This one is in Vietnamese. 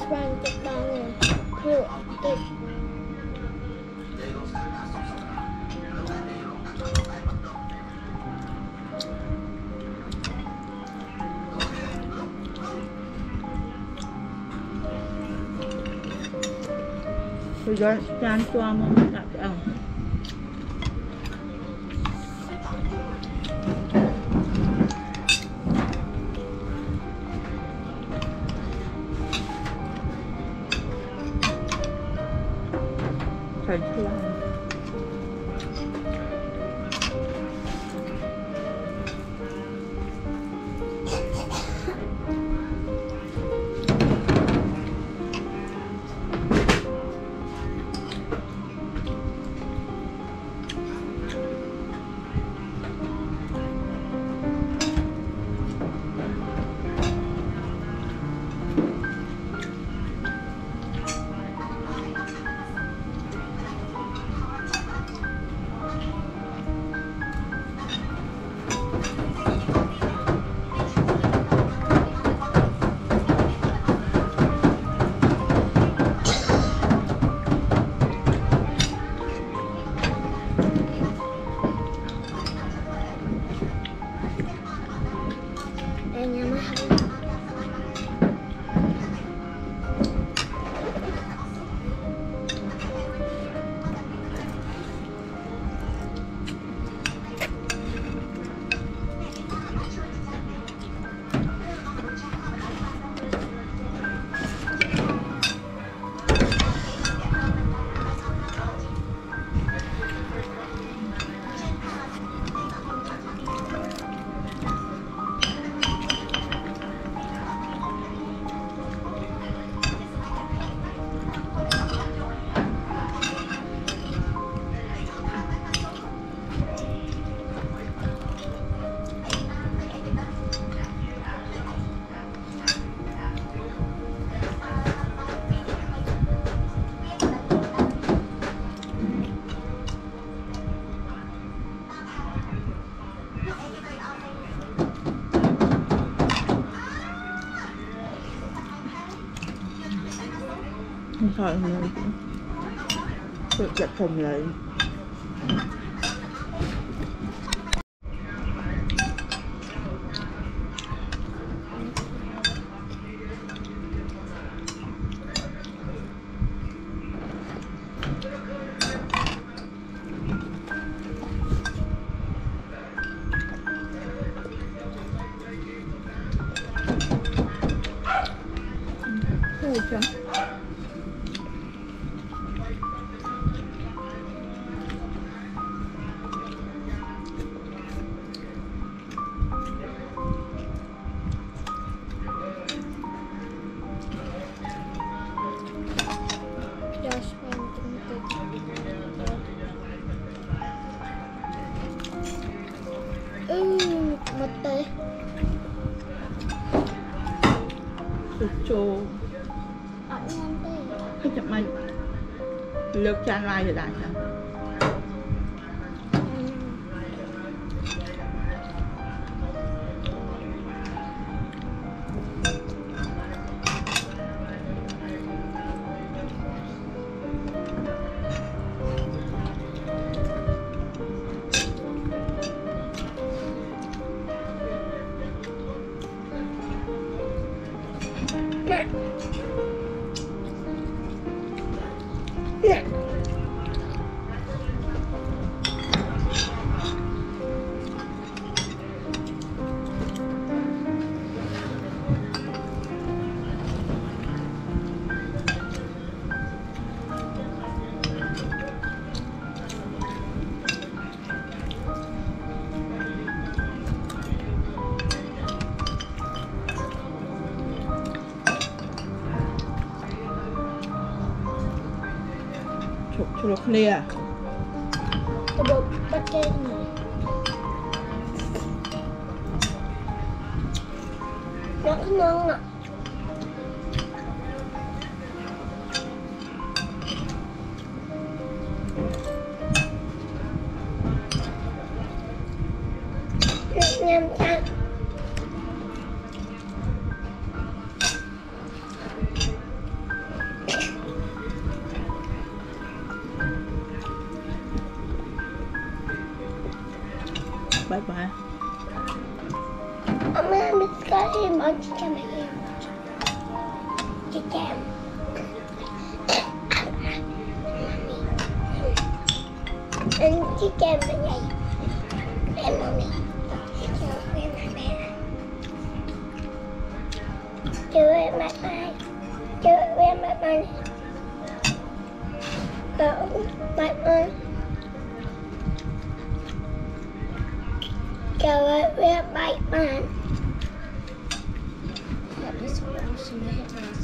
vàng chục ba ngàn hiệu kịch bây giờ chan cho mà đặt ăn phải chưa không phải nữa tự chặt thùng lại ôi trời một tê chô ở ngon tê hay chậm anh lược chan lai rồi đã sao chụp clear cái bộ bắt trên này nó ngon ạ nhâm chanh Mama biết cái gì bọn chị cho mẹ em. Chị chạm. Anh chị chạm cái gì? Em mami. Cho em mẹ. Chưa em mẹ mai. Chưa em mẹ mai. Bye bye. Chào ơi, bye bye. That is what I'm saying.